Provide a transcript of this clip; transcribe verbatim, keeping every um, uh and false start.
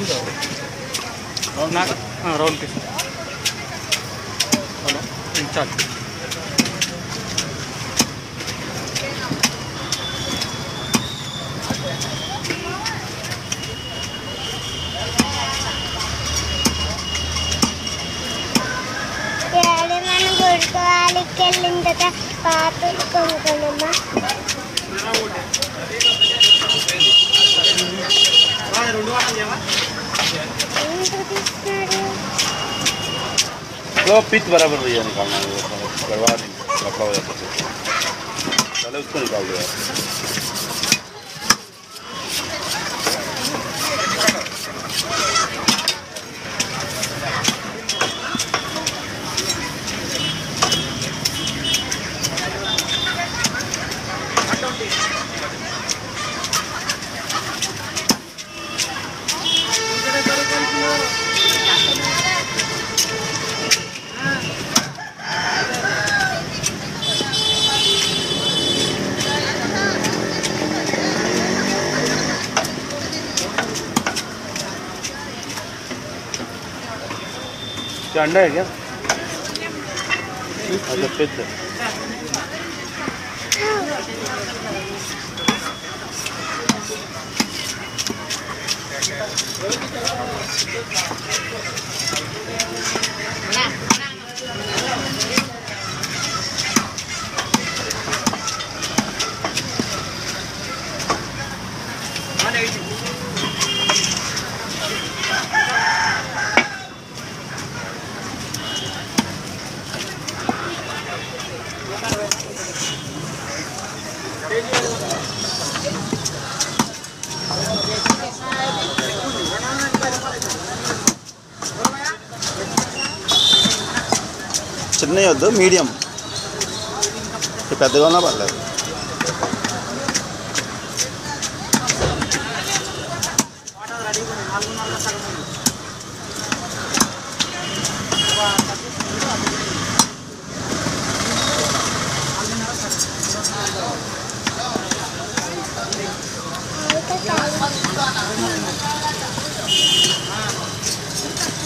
Round piece చాలు. మనం కొడుకోవాలికి వెళ్ళిన తర్వాత పాత కొనుక్కోనమ్మా. वो पिच बराबर भैया निकालना है, करवा नहीं रखा हो जाता है, पहले उसको निकाल दो यार. क्या अंडा है क्या? अच्छा पिच है. చిన్నవి వద్దు, మీడియం, పెద్దగా ఉన్నా పర్లేదు. Kita